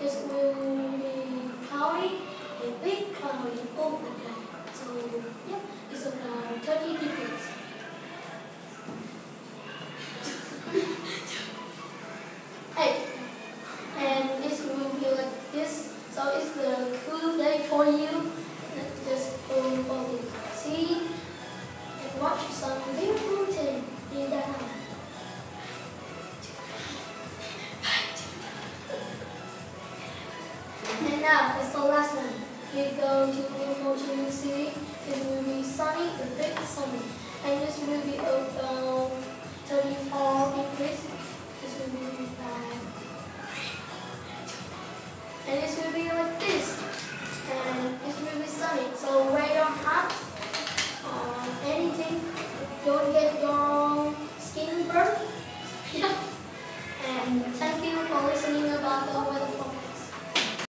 it will be cloudy, a big cloudy over the day. So yeah, it's about 30 degrees. Hey, and it will be like this. So it's the cool day for you. Just go on the sea and watch some beautiful things in the night. And now it's the last one. We go to the city. It will be sunny, a bit sunny, and this will be about 34 degrees.